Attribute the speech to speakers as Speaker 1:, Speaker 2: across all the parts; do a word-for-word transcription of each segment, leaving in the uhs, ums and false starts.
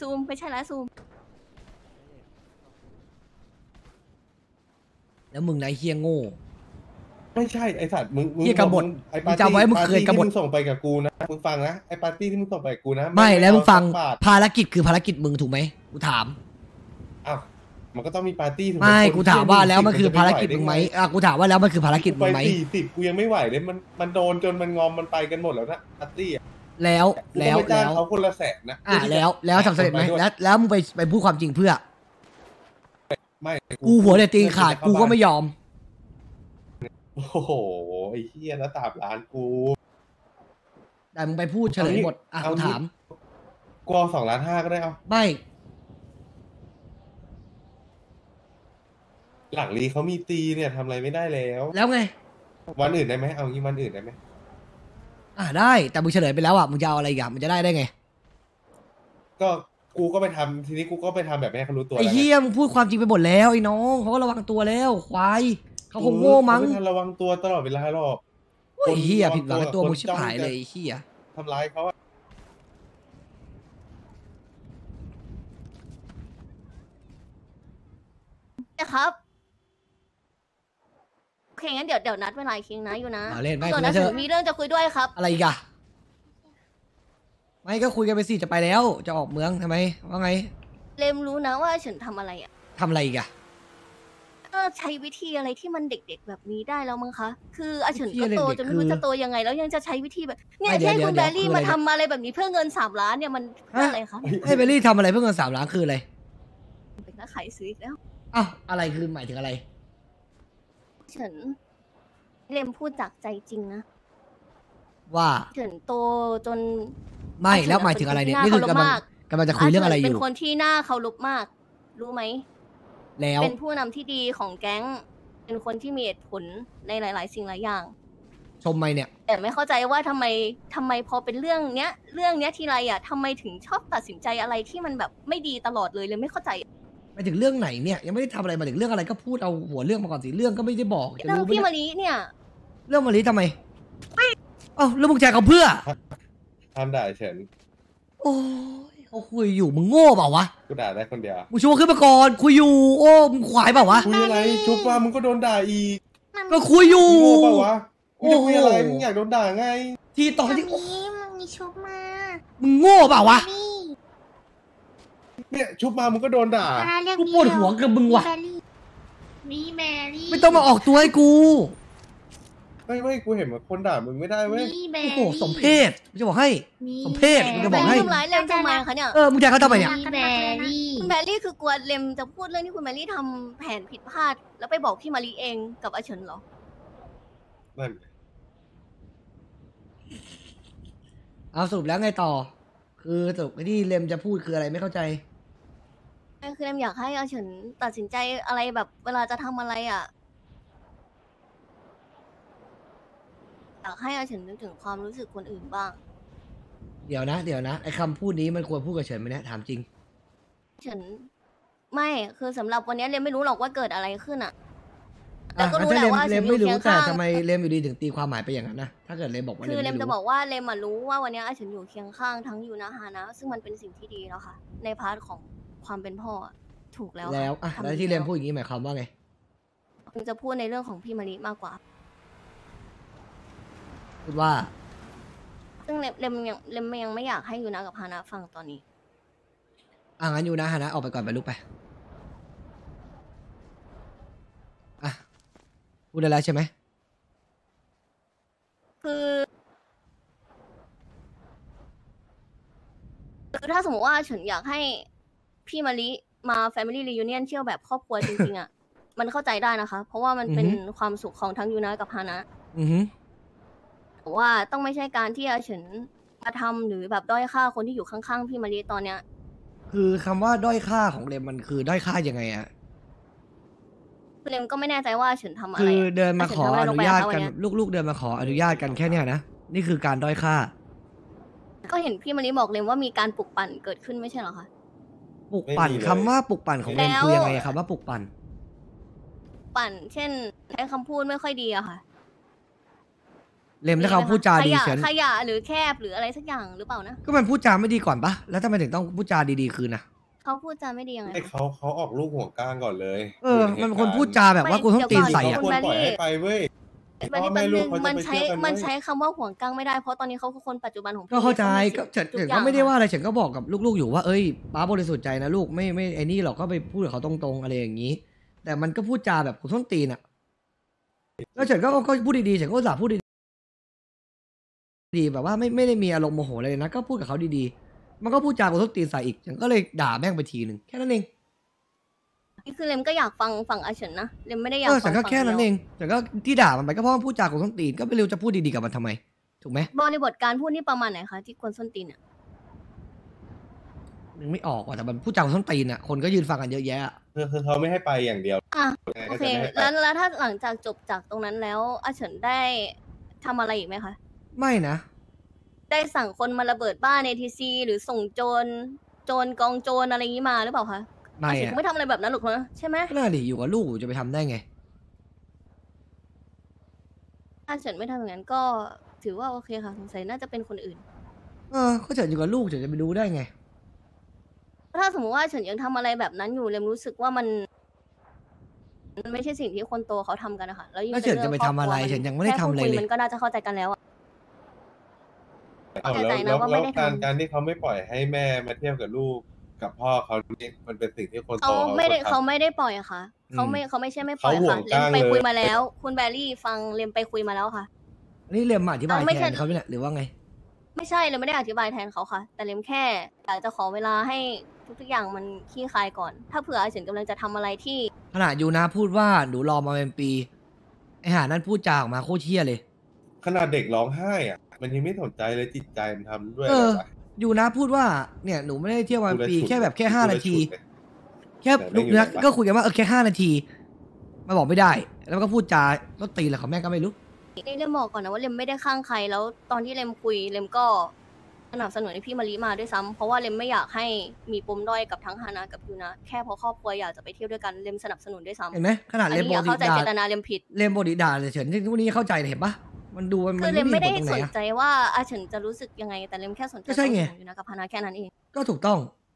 Speaker 1: ซูมไม่ใช่แล้วซูม
Speaker 2: แล้วมึงนายเฮียโง่
Speaker 3: ไม่ใช่ไอสัตว์มึงมึง
Speaker 2: เหี้ยกบฏ
Speaker 3: ไอ
Speaker 2: มึ
Speaker 3: ปาง ร์
Speaker 2: จำ
Speaker 3: ตี้
Speaker 2: ไว้มึง
Speaker 3: ปาร์
Speaker 2: เคย
Speaker 3: ตี้
Speaker 2: กบฏ
Speaker 3: ที่มึงส่งไปกับกูนะมึงฟังนะไอปาร์ตี้ที่มึงส่งไปกับกูนะ
Speaker 2: ไม่แล้วมึงฟัง
Speaker 3: เอาสักบาท
Speaker 2: ภารกิจคือภารกิจมึงถูกไหมกูถาม
Speaker 3: อ้าวมันก็ต้องมีปาร์ตี้ถูกห
Speaker 2: ไม่
Speaker 3: คน
Speaker 2: กูถามว่าแล้วมันคือ
Speaker 3: จะ
Speaker 2: ภารกิจมึงไหมอ่ะกูถามว่าแล้วมันคือภารกิจ
Speaker 3: กู
Speaker 2: มึ
Speaker 3: ไป
Speaker 2: งไหม
Speaker 3: สี่สิบกูยังไม่ไหวเลยมันมันโดนจนมันงอมมันไปกันหมดแล้วนะปาร์ตี้อะ
Speaker 2: แล้ว
Speaker 3: กู
Speaker 2: แล้
Speaker 3: ก็
Speaker 2: ว
Speaker 3: ไปจ้าง
Speaker 2: แล้ว
Speaker 3: เขาคนละแสนนะ
Speaker 2: อ่ะแล้วแล้วทำสำเร็จไหม
Speaker 3: ปด้วย
Speaker 2: แล้วแล้วมึงไปไปพูดความจริงเพื่อ
Speaker 3: ไม่
Speaker 2: กูหัวเด็ดตีนขาดกูก็ไม่ยอม
Speaker 3: โอ้โหไอ้เหี้ยแล้วตามร้านกู
Speaker 2: แต่มึงไปพูดเฉลยหมดอ่ะ
Speaker 3: เอา
Speaker 2: กู
Speaker 3: งี้
Speaker 2: ถาม
Speaker 3: กูเอาสองล้านห้าก็ได้เอา
Speaker 2: ไม่
Speaker 3: หลังรีเขามีตีเนี่ยทำอะไรไม่ได้แล้ว
Speaker 2: แล้วไง
Speaker 3: วันอื่นได้ไหมเอางี้วันอื่นได้ไหม
Speaker 2: อ่ะได้แต่มึงเฉลยไปแล้วอ่ะมึงจะเอาอะไรอีกอ่ะมึงจะได้ได้ไง
Speaker 3: ก็กูก็ไปทำทีนี้กูก็ไปทำแบบไม่ให้เขารู้ตัว
Speaker 2: ไอ้
Speaker 3: แล้ว
Speaker 2: เฮี
Speaker 3: ไง
Speaker 2: ยมึงพูดความจริงไปหมดแล้วไอ้น้องเขาก็ระวังตัวแล้วควายเขาคงโง่มั้ง
Speaker 3: เขาไม่ทันระวังตัวตลอดเวลาหรอก
Speaker 2: โอ้ยเฮีย
Speaker 3: คน
Speaker 2: ผิดหวังกับตัว
Speaker 3: คน
Speaker 2: มึงชิบ
Speaker 3: จ้อง
Speaker 2: หาย
Speaker 3: จะ
Speaker 2: เลยไอ้เฮีย
Speaker 3: ทำร้ายเขาอะ
Speaker 1: นะครับโอเคงั้นเดี๋ยวเดี๋ยวนัดเวลาอีกทีนะอยู่นะ
Speaker 2: อ่ะเล่นไม่
Speaker 1: ส่
Speaker 2: คุ
Speaker 1: วน
Speaker 2: ย
Speaker 1: นั
Speaker 2: กั
Speaker 1: ด
Speaker 2: นเถ
Speaker 1: ถึ
Speaker 2: อะ
Speaker 1: งมีเรื่องจะคุยด้วยครับ
Speaker 2: อะไรอีกอะไม่ก็คุยกันไปสิจะไปแล้วจะออกเมืองทำไมว่าไง
Speaker 1: เลมรู้นะว่าฉันทำอะไรอ่ะ
Speaker 2: ทำอะไรอีกอะ
Speaker 1: ก็ใช้วิธีอะไรที่มันเด็กๆแบบนี้ได้แล้วมั้งคะ คืออาเฉิน
Speaker 2: วิธี
Speaker 1: ก็โต
Speaker 2: เด็กๆ
Speaker 1: จนไม่รู้
Speaker 2: คือ
Speaker 1: จะโตยังไง แล้วยังจะใช้วิธีแบบเนี่ย
Speaker 2: ไม่เดี๋ยว
Speaker 1: ที่ให้คุณ
Speaker 2: เดี๋
Speaker 1: แบ
Speaker 2: ยว
Speaker 1: รี่
Speaker 2: คืออะไร
Speaker 1: มาทำอะไรแบบนี้เพื่อเงินสามล้านเนี่ยมันเพื่ออะไรคะ
Speaker 2: ให้เบลลี่ทำอะไรเพื่อเงินสามล้านคืออะไร
Speaker 1: เป็นนักขายซื้ออีกแล้ว
Speaker 2: อ้าวอะไรคือหมายถึงอะไร
Speaker 1: เฉินเลมพูดจากใจจริงนะ
Speaker 2: ว่า
Speaker 1: เฉินโตจน
Speaker 2: ไม่แล้วหมายถึงอะไรเนี่ยนี่คือกำลังกำลังจะคุยเรื่องอะไรอ
Speaker 1: เป็น
Speaker 2: ยู่
Speaker 1: คนที่น่าเคารพมาก รู้ไหม
Speaker 2: แล้ว
Speaker 1: เป็นผู้นำที่ดีของแก๊ง เป็นคนที่มีเหตุผลในหลาย ๆ สิ่งหลายอย่าง
Speaker 2: ชมไหมเนี่ย
Speaker 1: แต่ไม่เข้าใจว่าทำไมทำไมพอเป็นเรื่องเนี้ย เรื่องเนี้ยทีไรอ่ะทำไมถึงชอบตัดสินใจอะไรที่มันแบบไม่ดีตลอดเลยเลยไม่เข้าใจ
Speaker 2: หมายถึงเรื่องไหนเนี่ยยังไม่ได้ทำอะไรมาถึงเรื่องอะไรก็พูดเอาหัวเรื่องมาก่อนสิเรื่องก็ไม่ได้บอกจะ
Speaker 1: เรื่อง
Speaker 2: รู้ไหม
Speaker 1: พี่
Speaker 2: เนี่ย
Speaker 1: มะลิเนี่ย
Speaker 2: เรื่องมาลีทำไมเอ้าแล้วมึงแจกเขาเพื่อ
Speaker 3: ทำด่าเฉิน
Speaker 2: โอ้ยเขาคุยอยู่มึงโง่เปล่าวะ
Speaker 3: กูด่าได้คนเดียว
Speaker 2: มึงชัวร์ขึ้นมาก่อนคุยอยู่โอ้มึงขวายเปล่าวะ
Speaker 3: คุยอะไรชุบว่ามึงก็โดนด่าอีก
Speaker 2: ก็คุยอยู่
Speaker 3: โง่เปล่าวะกูจะคุยอะไร
Speaker 2: โอ้โห
Speaker 3: มึงอยากโดนด่าไง
Speaker 2: ทีตอน
Speaker 4: มัน
Speaker 2: ที่โอ้
Speaker 4: มีมันมีชุบมา
Speaker 2: มึงโง่เปล่าวะ
Speaker 4: นี่
Speaker 3: เนี่ยชุบมามึงก็โดนด่า
Speaker 4: อะไรเรียก
Speaker 2: กูปวดหัวกับมึงว่ะ
Speaker 4: แบรี่
Speaker 5: มีแมรี่
Speaker 2: ไม่ต้องมาออกตัวให้กู
Speaker 3: ไม่ไม่กูเห็นว่าคนด่ามึงไม่ได้เว้ย
Speaker 5: มีแม
Speaker 2: โอ้
Speaker 5: รี่
Speaker 2: โหสมเพศไม่จะบอกให้
Speaker 5: มี
Speaker 2: สมเพศมึงจะบอกให้
Speaker 1: ทำร้ายเลมทำไมคะเนี่ย
Speaker 2: เออมึงแจกเขาทำไมเนี่ย
Speaker 5: มีแมรี่
Speaker 1: คุณแมรี่คือกลัวเลมจะพูดเรื่องที่คุณแมรี่ทำแผนผิดพลาด แล้วไปบอกพี่มารีเองกับอาเฉินเหรอ
Speaker 3: นั่น
Speaker 2: เอาสรุปแล้วไงต่อ คือสรุปที่เลมจะพูดคืออะไรไม่เข้าใจ
Speaker 1: คือเลมอยากให้อาเฉินตัดสินใจอะไรแบบเวลาจะทำอะไรอ่ะ อยากให้อาเฉินนึกถึงความรู้สึกคนอื่นบ้าง
Speaker 2: เดี๋ยวนะ เดี๋ยวนะไอ้คำพูดนี้มันควรพูดกับเฉินไหมเนี่ยถามจริง
Speaker 1: เฉินไม่คือสำหรับวันนี้เลมไม่รู้หรอกว่าเกิดอะไรขึ้นอ่ะ แต่
Speaker 2: อ่ะ
Speaker 1: ก็รู้
Speaker 2: ถ้า
Speaker 1: แห
Speaker 2: เล
Speaker 1: ละ
Speaker 2: ม
Speaker 1: ว่า
Speaker 2: เล
Speaker 1: เฉิ
Speaker 2: ม
Speaker 1: นอ
Speaker 2: ไม่
Speaker 1: ยู่
Speaker 2: รู้
Speaker 1: เคียง
Speaker 2: แต่
Speaker 1: ข้าง
Speaker 2: ทำไมเลมอยู่ดีถึงตีความหมายไปอย่างนั้นนะถ้าเกิดเลมบอกว่าเล
Speaker 1: คื
Speaker 2: ม
Speaker 1: อเล
Speaker 2: ไม่
Speaker 1: มจะ
Speaker 2: รู้
Speaker 1: บอกว่าเลมอะรู้ว่าวันนี้อาเฉินอยู่เคียงข้างทั้งยูนะฮานะ ซึ่งมันเป็นสิ่งที่ดีแล้วค่ะ ในพาร์ทของความเป็นพ่ออะถูกแล้วค่ะ
Speaker 2: แล้วอ่ะ
Speaker 1: ทำ
Speaker 2: แล้ว
Speaker 1: ดี
Speaker 2: ที่เลมพูดอย่างนี้หมายความว่าไง
Speaker 1: เลมจะพูดในเรื่องของพี่มาริมากกว่า
Speaker 2: พูดว่า
Speaker 1: ซึ่งเลมเลมยังเลมยังไม่อยากให้ยูนะกับฮานะฟังตอนนี้
Speaker 2: อ่ะงั้นอยู่นะฮะนะออกไปก่อนไปลุกไปอ่ะพูดได้แล้วใช่ไหม
Speaker 1: คือคือถ้าสมมติว่าฉันอยากให้พี่มาริมา Family Reunion เที่ยวแบบครอบครัวจริงๆอ่ะ มันเข้าใจได้นะคะ เพราะว่ามันเป็นความสุขของทั้งยูนะกับฮานะ
Speaker 2: อือฮึ
Speaker 1: แต่ว่าต้องไม่ใช่การที่อาเฉินมาทำหรือแบบด้อยค่าคนที่อยู่ข้างๆพี่มาริตอนเนี้ย
Speaker 2: คือคำว่าด้อยค่าของเลมมันคือด้อยค่ายังไงอะ
Speaker 1: เลมก็ไม่แน่ใจว่าอาเฉินทำอะไร
Speaker 2: คือ
Speaker 1: อะ
Speaker 2: เดินมาขอ
Speaker 1: อาเฉิ
Speaker 2: อน
Speaker 1: ทำะไรล
Speaker 2: นุ
Speaker 1: งไป
Speaker 2: ญาต
Speaker 1: อะคะวั
Speaker 2: กัน
Speaker 1: เนี้ย
Speaker 2: ลูกๆเดินมาขออนุญาตกันแค่เนี้ยนะนี่คือการด้อยค่า
Speaker 1: ก็เห็นพี่มาริบอกเลมว่ามีการปลุกปั่นเกิดขึ้นไม่ใช่เหรอคะ
Speaker 2: ปลุกปั่น
Speaker 3: ไม่มีเลย
Speaker 2: คำว่าปลุกปั่นของเลม
Speaker 1: แล้ว
Speaker 2: คือยังไงคำว่าปลุกปั่น
Speaker 1: ปั่น เช่นใช้คำพูดไม่ค่อยดีอะค่ะ
Speaker 2: เลมถ้าเขาพูดจาดี
Speaker 1: ขยะ
Speaker 2: เฉิน
Speaker 1: ขยะหรือแคบหรืออะไรสักอย่างหรือเปล่านะ
Speaker 2: ก็มันพูดจาไม่ดีก่อนปะแล้วทำไมถึงต้องพูดจาดีๆคืนนะ
Speaker 1: เขาพูดจาไม่ดียังไง
Speaker 3: ไอ้เขาเขาออกลูกหัวก้างก่อนเลย
Speaker 2: เออมันเป็นคนพูดจาแบบว่ากูต้องตีนใส่
Speaker 3: เขา
Speaker 2: อะ
Speaker 3: ควรปล่อยให้ไปเว้ย
Speaker 1: มัน
Speaker 3: พ่อแม่ลูกเขาจะ
Speaker 1: มัน
Speaker 3: ไป
Speaker 1: ใช้
Speaker 3: เที่ยวกัน
Speaker 1: มัน
Speaker 3: เว้ย
Speaker 1: ใช้คำว่าห่วงกังไม่ได้เพราะตอนนี้เขาคือคนปัจจุบันของพี่
Speaker 2: ก็เข้าใจ
Speaker 1: มี
Speaker 2: ก็
Speaker 1: สิทธิ์
Speaker 2: เฉิน
Speaker 1: ทุ
Speaker 2: เฉิน
Speaker 1: อย่
Speaker 2: ก็
Speaker 1: ง
Speaker 2: ไม่ได้
Speaker 1: ค่ะ
Speaker 2: ว่าอะไรเฉินก็บอกกับลูกๆอยู่ว่าเอ้ยป้าบริสุทธิ์ใจนะลูกไม่ไม่ไอ้นี่หรอกก็ไปพูดกับเขาตรงๆอะไรอย่างนี้ แต่มันก็พูดจาแบบกูต้องตีนอะแล้วเฉินก็ก็พูดดีๆเฉินก็อุตสาห์พูดดีๆแบบว่าไม่ไม่ได้มีอารมณ์โมโหอะไรเลยนะก็พูดกับเขาดีๆมันก็พูดจากูต้องตีนใส่อีกเฉินก็เลยด่าแม่งไปทีหนึ่งแค่นั้นเอง
Speaker 1: นี่คือเลมก็อยากฟังฝั่งอาเฉินนะเลมไม่ได้อยาก
Speaker 2: เออ
Speaker 1: ฟั
Speaker 2: ฉั
Speaker 1: ง
Speaker 2: นก็
Speaker 1: ฝั่ง
Speaker 2: แค่นั้น
Speaker 1: ดี
Speaker 2: เอ
Speaker 1: ยว
Speaker 2: งฉันก็ที่ด่ามันไปก็เพราะมันพูดจากูต้องตีนก็ไม่รู้จะพูดดีๆกับมันทำไมถูกไหม
Speaker 1: บริบทการพูดนี่ประมาณไหนคะที่ควรส้นตีนอ่ะ
Speaker 2: นึกไม่ออกว่ะแต่มันพูดจากูต้องตีนอะคนก็ยืนฟังกันเยอะแยะอะ
Speaker 3: คือคือเขาไม่ให้ไปอย่างเดียว
Speaker 1: อ่ะ
Speaker 3: ยังไง
Speaker 1: โอ
Speaker 3: ก็
Speaker 1: เค
Speaker 3: จะไม่ให้ไป
Speaker 1: แล้วแล้วถ้าหลังจากจบจากตรงนั้นแล้วอาเฉินได้ทำอะไรอีกไหมคะ
Speaker 2: ไม่นะ
Speaker 1: ได้สั่งคนมาระเบิดบ้านในทีซีหรือส่งโจรโจรกองโจรอะไรอย่างนี้มาหรือเปล่าคะ
Speaker 2: ไม่
Speaker 1: อาเฉิน
Speaker 2: อะ
Speaker 1: คงไม่ทำอะไรแบบนั้นหรอกนะใช่ไหม
Speaker 2: ก็น่าดิอยู่กับลูกจะไปทำได้ไง
Speaker 1: อาเฉินไม่ทำอย่างนั้นก็ถือว่าโอเคค่ะสงสัยน่าจะเป็นคนอื่น
Speaker 2: เออก็เฉินอยู่กับลูกเฉินจะไปรู้ได้ไง
Speaker 1: ถ้าสมมติว่าเฉินยังทำอะไรแบบนั้นอยู่เลมรู้สึกว่ามันมันไม่ใช่สิ่งที่คนโตเขาทำกันนะคะแล้วยิ่ง
Speaker 2: แล้วเฉิน
Speaker 1: ป็
Speaker 2: จะไป
Speaker 1: คบ
Speaker 2: ทำอะไร
Speaker 1: คว
Speaker 2: เฉินยังไม่ได้ทำอะไร
Speaker 1: แค่พูคุ
Speaker 2: เลย
Speaker 1: มันก็น่าจะเข้าใจกันแล้วอะ
Speaker 3: เอา
Speaker 1: เข้าใจ
Speaker 3: แล้ว
Speaker 1: นะ
Speaker 3: แล้ว
Speaker 1: ว่าไม่
Speaker 3: แล้ว
Speaker 1: ได้
Speaker 3: การ
Speaker 1: ทำ
Speaker 3: การที่เขาไม่ปล่อยให้แม่มาเที่ยวกับลูกกับพ่อเขานี่มันเป็นสิ่งที่คนโต
Speaker 1: เขาไม่ได้
Speaker 3: ควรทำ
Speaker 1: เขาไม่ได้ปล่อยค่ะเขาไม่เขาไม่ใช่ไม่ปล่อย
Speaker 3: เขาห่ว
Speaker 1: ค่ะ
Speaker 3: ง
Speaker 1: เล
Speaker 3: ก้าม ง
Speaker 1: ไปคุย
Speaker 3: เลย
Speaker 1: มาแล้ว คุณแบรี่ฟังเลมไปคุยมาแล้วค่ะ
Speaker 2: อันนี้เรียมมาอธิบาย
Speaker 1: เอาไม่
Speaker 2: แท
Speaker 1: ใช่
Speaker 2: นเขาเนี่ยหรือว่าไง
Speaker 1: ไม่ใช่เลมไม่ได้อธิบายแทนเขาค่ะ แต่เลมแค่อยากจะขอเวลาให้ทุกๆอย่างมันคลี่คลายก่อน ถ้าเผื่ออาเฉินกำลังจะทำอะไรที่
Speaker 2: ขนาดยูนะพูดว่าหนูรอมาเป็นปีไอหานั่นพูดจาออกมาโคตรเชี่ยเลย
Speaker 3: ขนาดเด็กร้องไห้อ่ะ มันยังไม่สนใจเลยจิตใจมันทำด้วย
Speaker 2: เอ
Speaker 3: อะไร
Speaker 2: อ
Speaker 3: วะ
Speaker 2: ยูนะพูดว่าเนี่ยหนูไม่ได้เที่ยวมาเป็นปี
Speaker 3: พูดแล้วฉุด
Speaker 2: แค่แบบแค่ห้า
Speaker 3: พูดแล้
Speaker 2: นาว ที
Speaker 3: ฉุดเลย
Speaker 2: แค่
Speaker 3: แต่ไม่
Speaker 2: ลูก
Speaker 3: อยู่
Speaker 2: นะ
Speaker 3: ไหนวะ
Speaker 2: ก็คุยกันว่าเออแค่ห้านาทีมาบอกไม่ได้ แล้วก็พูดจาต้นตีนอะไรของแม่งก็ไม่รู้
Speaker 1: นี่เลมบอกก่อนนะว่าเลมไม่ได้ข้างใครแล้วตอนที่เลมคุยเลมก็สนับสนุนให้พี่มารีมาด้วยซ้ำเพราะว่าเลมไม่อยากให้มีปมด้อยกับทั้งฮานากับยูนะแค่เพราะครอบครัวอยากจะไปเที่ยวด้วยกันเลมสนับสนุนด้วยซ้ำ
Speaker 2: เห็นไหมขนาด
Speaker 1: อัน
Speaker 2: เรียม
Speaker 1: นี้
Speaker 2: โบ
Speaker 1: อย่า
Speaker 2: ดี
Speaker 1: เข้าใจ
Speaker 2: ด่า
Speaker 1: เจตนาเลมผิด
Speaker 2: เรียมโบดีด่าเลยเฉินที่วันนี้เข้าใจเห็นปะมันดูมัน
Speaker 1: คือเลม
Speaker 2: ไม่
Speaker 1: ไม่
Speaker 2: ได้
Speaker 1: ได้
Speaker 2: ผลตรงไห
Speaker 1: ส
Speaker 2: น
Speaker 1: น
Speaker 2: อะ
Speaker 1: ใจว่าอาเฉินจะรู้สึกยังไง แต่เลมแค่สนใจ
Speaker 2: ก็ใช่ไง
Speaker 1: ความรู้สึกของยูนะกับฮานาแค่นั้นเอง
Speaker 2: ก็ถูกต้อง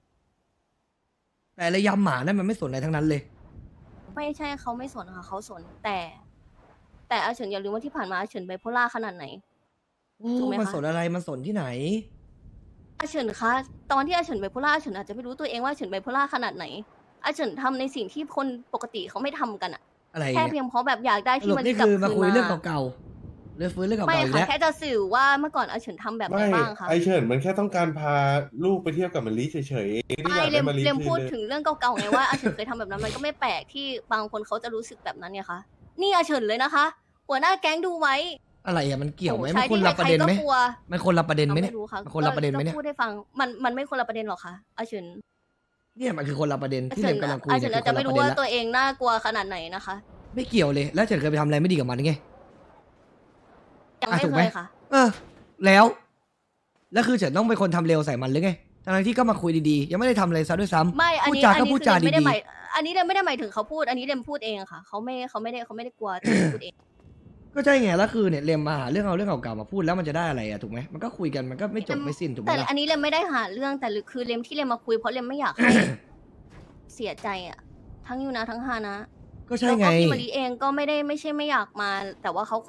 Speaker 2: แต่ระยำหมานั่นมันไม่สนอะไรทั้งนั้นเลย
Speaker 1: ไม่ใช่เขาไม่สนค่ะเขาสนแต่ แต่อาเฉินอย่าลืมว่าที่ผ่านมาอาเฉินไบโพล่าขนาดไหน
Speaker 2: โอ้
Speaker 1: ถูกไหมคะ
Speaker 2: มันสนอะไรมันสนที่ไหน
Speaker 1: อาเฉินคะตอนที่อาเฉินไบโพล่าอาเฉินอาจจะไม่รู้ตัวเองว่าอาเฉินไบโพล่าขนาดไหนอาเฉินทำในสิ่งที่คนปกติเขาไม่ทำกันอะ
Speaker 2: อะไร
Speaker 1: แค่
Speaker 2: เนี่ย
Speaker 1: เพียงเพราะแบบอยากได้
Speaker 2: ส
Speaker 1: ที่
Speaker 2: รุป
Speaker 1: มัน
Speaker 2: นี่
Speaker 1: กลับ
Speaker 2: คือมา
Speaker 1: คื
Speaker 2: คุย
Speaker 1: น
Speaker 2: เรื่อง
Speaker 1: มา
Speaker 2: เก่าๆเรื่องฟื้นเรื่อง
Speaker 1: ไม่
Speaker 2: เก่าๆอีก
Speaker 1: ค่ะ
Speaker 2: แล้ว
Speaker 1: แค่จะสื่อว่าเมื่อก่อนอาเฉินทำแบบไหน
Speaker 3: ไม่
Speaker 1: บ้างคะ
Speaker 3: ไอเฉินมันแค่ต้องการพาลูกไปเที่ยวกับมะลิเฉยๆไม่ได้
Speaker 1: ไม่
Speaker 3: อยาก
Speaker 1: เล
Speaker 3: ได้
Speaker 1: ม
Speaker 3: มะลิ
Speaker 1: เลม
Speaker 3: คืน
Speaker 1: พูด
Speaker 3: เลย
Speaker 1: ถึงเรื่องเก่าๆไงว่าอาเฉินเคยทำแบบนั้นมันก็ไม่แปลกที่บางคนเขาจะรู้สึกแบบนั้นเนี่ยค่ะนี่อาเฉินเลยนะคะ หัวหน้าแก๊งดูไว้
Speaker 2: อะไรอะมันเกี่ยวไหม
Speaker 1: โอ้
Speaker 2: มัน
Speaker 1: ใช้
Speaker 2: คน
Speaker 1: ที่
Speaker 2: ละประเด็นไหม
Speaker 1: ใครๆก็กลัว
Speaker 2: มันคนละประเด็นไหมเนี่ย
Speaker 1: ไม่รู้ค่ะ
Speaker 2: มันคนละประเด็นไหมเนี่ย
Speaker 1: ก็พูดให้ฟังมันมันไม่คนละประเด็นหรอกค่ะอาเฉิน
Speaker 2: เนี่ยมันคือคนละประเด็น
Speaker 1: อา
Speaker 2: ที่
Speaker 1: เฉิ
Speaker 2: เร
Speaker 1: น
Speaker 2: มกำลังคุย
Speaker 1: อา
Speaker 2: เนี่
Speaker 1: เฉิ
Speaker 2: ย
Speaker 1: น
Speaker 2: คือ
Speaker 1: อาจ
Speaker 2: ค
Speaker 1: จะ
Speaker 2: นละ
Speaker 1: ไม่
Speaker 2: ประ
Speaker 1: รู้
Speaker 2: เด็น
Speaker 1: ว่า
Speaker 2: ละ
Speaker 1: ตัวเองน่ากลัวขนาดไหนนะคะ
Speaker 2: ไม่เกี่ยวเลย แล้วเฉินเคยไปทำอะไรไม่ดีกับมันไง
Speaker 1: ยัง
Speaker 2: อ่ะ
Speaker 1: ไม่
Speaker 2: ถูก
Speaker 1: เค
Speaker 2: ไหม
Speaker 1: ยค่ะ
Speaker 2: เออ แล้ว แล้วคือเฉินต้องเป็นคนทำเร็วใส่มันหรือไงทั้งที่ก็มาคุยดีๆ ยังไม่ได้ทำอะไรซะด้วยซ้ำ
Speaker 1: ไม่อัน
Speaker 2: พูด
Speaker 1: นี้
Speaker 2: จาก็
Speaker 1: อันนี้
Speaker 2: พูด
Speaker 1: คือ
Speaker 2: จา
Speaker 1: เลมไม่ได้
Speaker 2: ดี
Speaker 1: หมายอันนี้เลมไม่ได้หมายถึงเขาพูด อันนี้เลมพูดเองค่ะเขาไม่เขาไม่ได้เขาไม่ได้กลัวแต่เลมพูดเอง
Speaker 2: ๆ ก็ใช่ไง แล้วคือเนี่ยเรมมาหาเรื่องเอาเรื่องเก่าๆมาพูดแล้วมันจะได้อะไรอะถูกไหมมันก็คุยกันมันก็ไม่จบไม่สิ้นถูกไหม
Speaker 1: แต่
Speaker 2: ล่ะ
Speaker 1: อันนี้เลมไม่ได้หาเรื่องแต่คือเลมที่เลมมาคุยเพราะเลมไม่อยากให้ เสียใจอะทั้งยูนะทั้งฮานะ
Speaker 2: ก็ใช่
Speaker 1: แล้ว
Speaker 2: ไง
Speaker 1: ก็พี่มารีเองก็ไม่ได้ไม่ใช่ไม่อยากมา แต่ว่าเขาก็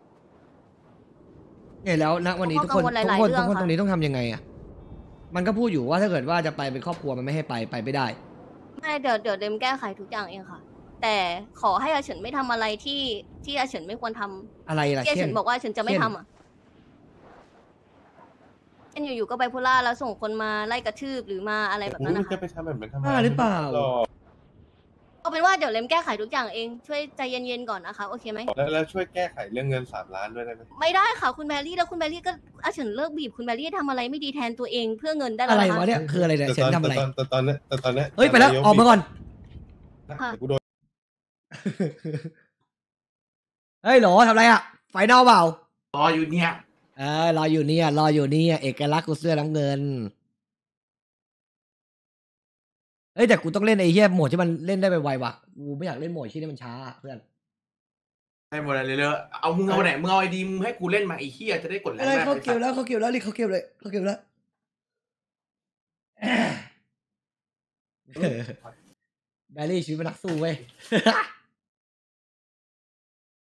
Speaker 2: เนี่ยแล้วณวันนี้ทุกคน
Speaker 1: เขากังวลห
Speaker 2: ทุก
Speaker 1: ลาย
Speaker 2: คน
Speaker 1: ๆเรื่
Speaker 2: ทุ
Speaker 1: อก ง
Speaker 2: คน
Speaker 1: ค่ะ
Speaker 2: ตรงนี้ต้องทำยังไงอะมันก็พูดอยู่ว่าถ้าเกิดว่าจะไปเป็นครอบครัวมันไม่ให้ไปไปไม่ได้
Speaker 1: ไม่เดี๋ยวเดี๋ยวเลมแก้ไขทุกอย่างเองค่ะ แต่ขอให้อาเฉินไม่ทำอะไรที่ที่อาเฉินไม่ควรทำ
Speaker 2: อะไรล่ะ
Speaker 1: ที่อา
Speaker 2: เช่
Speaker 1: เฉิ
Speaker 2: น
Speaker 1: นบอกว่าอาเฉินจะไม่
Speaker 2: เช่น
Speaker 1: ทำอ่ะเช่นอยู่ๆก็ไบโพล่าแล้วส่งคนมาไล่กระทืบหรือมาอะไรแบบนั้น
Speaker 3: มั
Speaker 1: นะ
Speaker 3: จะ
Speaker 1: คะ
Speaker 3: ไปทำแบบนั้นทำไม
Speaker 2: บ้าหรือเปล่า
Speaker 3: หรอก
Speaker 1: เอาเป็นว่าเดี๋ยวเลมแก้ไขทุกอย่างเองช่วยใจเย็นๆก่อนนะคะโอเคไหม
Speaker 3: แล้วแล้วช่วยแก้ไขเรื่องเงินสามล้านด้วยได้ไหม
Speaker 1: ไม่ได้ค่ะคุณแบรี่แล้วคุณแบรี่ก็อาเฉินเลิกบีบคุณแบรี่ทำอะไรไม่ดีแทนตัวเองเพื่อเงินได้แล้
Speaker 2: อะ
Speaker 1: ว
Speaker 2: ไร
Speaker 1: นะคะ
Speaker 2: วะเนี่ยคืออะไรเนี่ย
Speaker 3: แต่
Speaker 2: เฉิ
Speaker 3: ต
Speaker 2: น
Speaker 3: อน
Speaker 2: ทำอะไร
Speaker 3: แต่ตอนแต่ตอนเนี้ยแต่ตอนเนี้ย
Speaker 2: เฮ้ยไปแล้ว
Speaker 3: นาย
Speaker 2: ออกมาก่อน
Speaker 3: เดี๋ยวกูโดน
Speaker 2: เฮ้ยโหลทำอะไรอะไฟนอลเปล่าร
Speaker 6: ออยู่เนี่ย
Speaker 2: เออรออยู่เนี่ยรออยู่เนี่ยเอกลักษณ์กูเสื้อน้ำเงินเอ้ยแต่กูต้องเล่นไอ้เหี้ยโหมดที่มันเล่นได้ไวๆว่ะกูไม่อยากเล่นโหมดที่นี่มันช้าเพื่อน
Speaker 7: ให้หมดเลยเลยเอามึงเอาไหนมึงเอาไอดีมึงให้กูเล่นมาไอ้เหี้ยจะได้กดแรง
Speaker 2: อะไร
Speaker 7: แรก
Speaker 2: เขา
Speaker 7: ไป
Speaker 2: เกี่ยวแล้วเขาเกี่ยวแล้วนี่เขาเกี่ยวเลยเขาเกี่ยวแล้วแบรี่ชีวิตเป็นนักสู้เว้ย